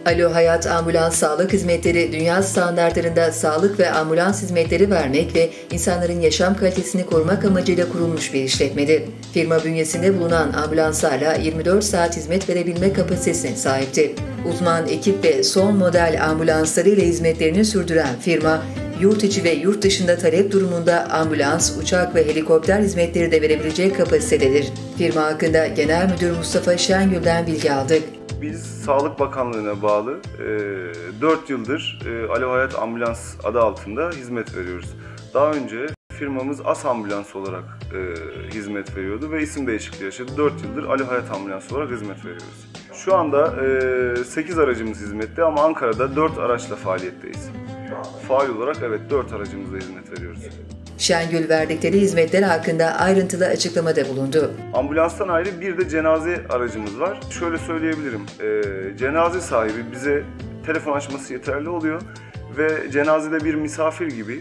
Alo Hayat Ambulans Sağlık Hizmetleri, dünya standartlarında sağlık ve ambulans hizmetleri vermek ve insanların yaşam kalitesini korumak amacıyla kurulmuş bir işletmedir. Firma bünyesinde bulunan ambulanslarla 24 saat hizmet verebilme kapasitesine sahiptir. Uzman ekip ve son model ambulanslarıyla hizmetlerini sürdüren firma, yurt içi ve yurt dışında talep durumunda ambulans, uçak ve helikopter hizmetleri de verebilecek kapasitededir. Firma hakkında Genel Müdür Mustafa Şengül'den bilgi aldık. Biz Sağlık Bakanlığı'na bağlı 4 yıldır Alo Hayat Ambulans adı altında hizmet veriyoruz. Daha önce firmamız As Ambulans olarak hizmet veriyordu ve isim değişikliği yaşadı. 4 yıldır Alo Hayat Ambulans olarak hizmet veriyoruz. Şu anda 8 aracımız hizmette ama Ankara'da 4 araçla faaliyetteyiz. Faal olarak evet 4 aracımızla hizmet veriyoruz. Şengül verdikleri hizmetler hakkında ayrıntılı açıklamada bulundu. Ambulanstan ayrı bir de cenaze aracımız var. Şöyle söyleyebilirim, cenaze sahibi bize telefon açması yeterli oluyor ve cenazede bir misafir gibi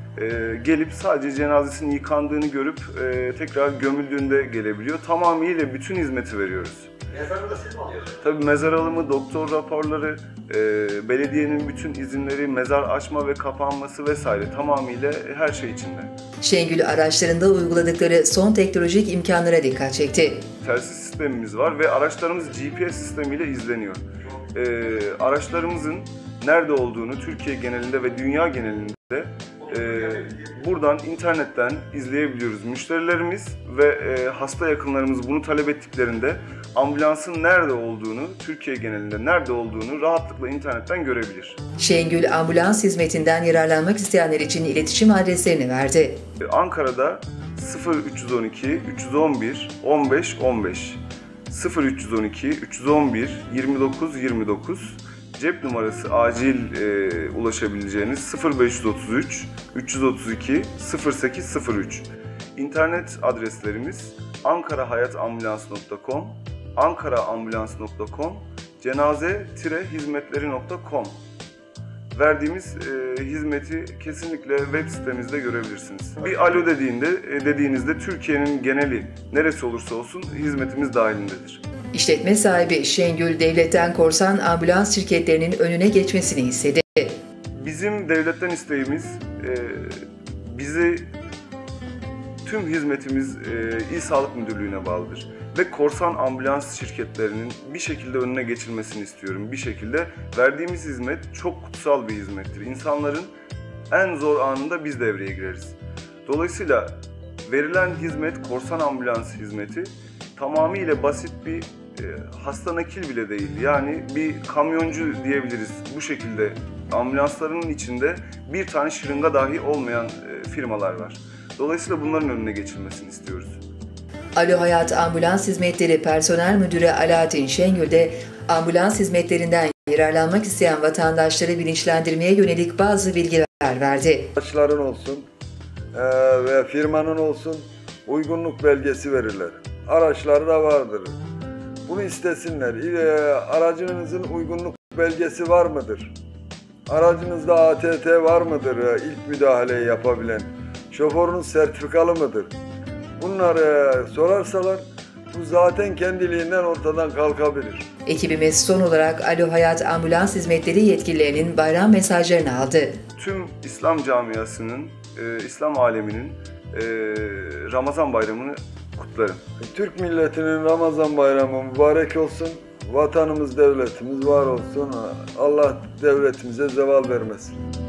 gelip sadece cenazesinin yıkandığını görüp tekrar gömüldüğünde gelebiliyor. Tamamıyla bütün hizmeti veriyoruz. Mezarı da siz mi alıyorsunuz? Tabii mezar alımı, doktor raporları, belediyenin bütün izinleri, mezar açma ve kapanması vesaire tamamıyla her şey içinde. Şengül araçlarında uyguladıkları son teknolojik imkanlara dikkat çekti. Telsiz sistemimiz var ve araçlarımız GPS sistemiyle izleniyor. Araçlarımızın nerede olduğunu Türkiye genelinde ve dünya genelinde buradan internetten izleyebiliyoruz. Müşterilerimiz ve hasta yakınlarımız bunu talep ettiklerinde ambulansın nerede olduğunu, Türkiye genelinde nerede olduğunu rahatlıkla internetten görebilir. Şengül ambulans hizmetinden yararlanmak isteyenler için iletişim adreslerini verdi. Ankara'da 0312 311 15 15 0312 311 29 29 cep numarası acil ulaşabileceğiniz 0533 332 0803. İnternet adreslerimiz ankarahayatambulanс.com, ankaraambulans.com, cenaze-hizmetleri.com. Verdiğimiz hizmeti kesinlikle web sitemizde görebilirsiniz. Bir alo dediğinizde Türkiye'nin geneli neresi olursa olsun hizmetimiz dahilindedir. İşletme sahibi Şengül, devletten korsan ambulans şirketlerinin önüne geçmesini istedi. Bizim devletten isteğimiz tüm hizmetimiz İl Sağlık Müdürlüğü'ne bağlıdır. Ve korsan ambulans şirketlerinin bir şekilde önüne geçilmesini istiyorum. Bir şekilde verdiğimiz hizmet çok kutsal bir hizmettir. İnsanların en zor anında biz devreye gireriz. Dolayısıyla verilen hizmet, korsan ambulans hizmeti tamamıyla basit bir hasta nakil bile değil. Yani bir kamyoncu diyebiliriz. Bu şekilde ambulansların içinde bir tane şırınga dahi olmayan firmalar var. Dolayısıyla bunların önüne geçilmesini istiyoruz. Alo Hayat Ambulans Hizmetleri Personel Müdürü Alaaddin Şengül de ambulans hizmetlerinden yararlanmak isteyen vatandaşları bilinçlendirmeye yönelik bazı bilgiler verdi. Araçların olsun ve firmanın olsun uygunluk belgesi verirler. Araçları da vardır. Bunu istesinler. Aracınızın uygunluk belgesi var mıdır? Aracınızda ATT var mıdır? İlk müdahaleyi yapabilen. Şoförünüz sertifikalı mıdır? Bunları sorarsalar bu zaten kendiliğinden ortadan kalkabilir. Ekibimiz son olarak Alo Hayat Ambulans Hizmetleri yetkililerinin bayram mesajlarını aldı. Tüm İslam camiasının, İslam aleminin Ramazan bayramını kutlarım. Türk milletinin Ramazan bayramı mübarek olsun. Vatanımız, devletimiz var olsun. Allah devletimize zeval vermesin.